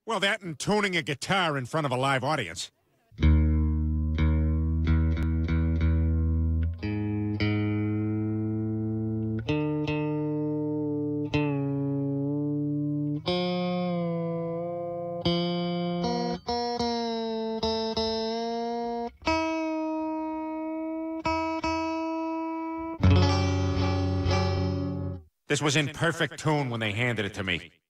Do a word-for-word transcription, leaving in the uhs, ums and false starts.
Well, that and tuning a guitar in front of a live audience. This was in perfect tune when they handed it to me.